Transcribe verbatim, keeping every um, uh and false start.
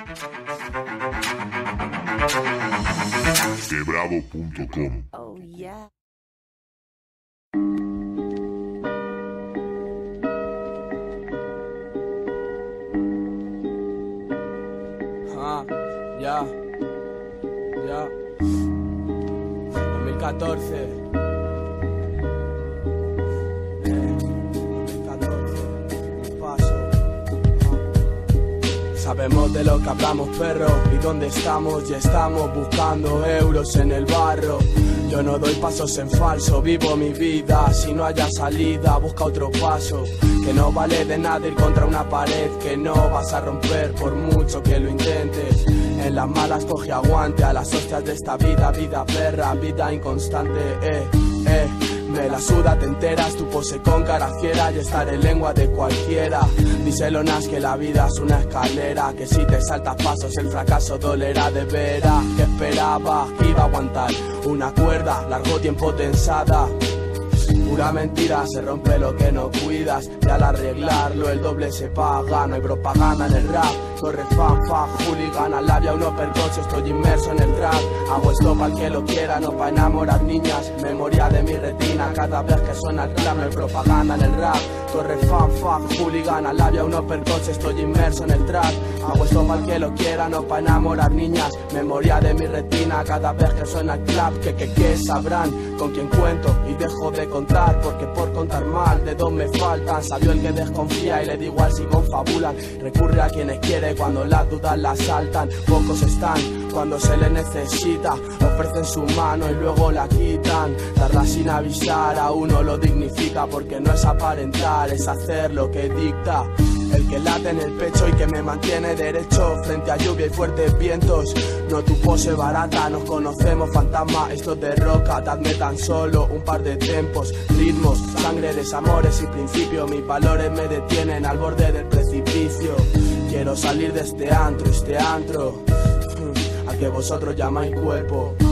Quebravo punto com. Oh yeah. Ah, ya, ya. dos mil catorce. Eh, dos mil catorce. Paso. Sabemos de lo que hablamos, perro, y dónde estamos, y estamos buscando euros en el barro. Yo no doy pasos en falso, vivo mi vida, si no haya salida, busca otro paso. Que no vale de nada ir contra una pared que no vas a romper por mucho que lo intentes. En las malas coge aguante a las hostias de esta vida, vida perra, vida inconstante, eh, eh. Me la suda, te enteras, tu pose con cara fiera y estar en lengua de cualquiera. Díselo Nas que la vida es una escalera, que si te saltas pasos el fracaso dolerá de veras. Que esperaba que iba a aguantar una cuerda, largo tiempo tensada. Pura mentira, se rompe lo que no cuidas y al arreglarlo el doble se paga. No hay propaganda en el rap, corre fan, fan, hooligan, al labia uno percoche, estoy inmerso en el trap. Hago esto para el que lo quiera, no para enamorar niñas. Memoria de mi retina, cada vez que suena el clap. No hay propaganda en el rap, corre fan, fan, hooligan, al labia uno percoche, estoy inmerso en el trap. Hago esto para el que lo quiera, no para enamorar niñas. Memoria de mi retina, cada vez que suena el clap. Que que que sabrán con quién cuento y dejo de contar, porque por contar mal de dos me faltan. Sabió el que desconfía y le da igual si confabulan. Recurre a quienes quiere cuando las dudas la asaltan. Pocos están cuando se les necesita, ofrecen su mano y luego la quitan. Darla sin avisar a uno lo dignifica, porque no es aparentar, es hacer lo que dicta. El que late en el pecho y que me mantiene derecho frente a lluvia y fuertes vientos. No tu pose barata, nos conocemos fantasma, esto es de roca. Dadme tan solo un par de tempos, ritmos, sangre, desamores y principios. Mis valores me detienen al borde del precipicio. Quiero salir de este antro, este antro al que vosotros llamáis cuerpo.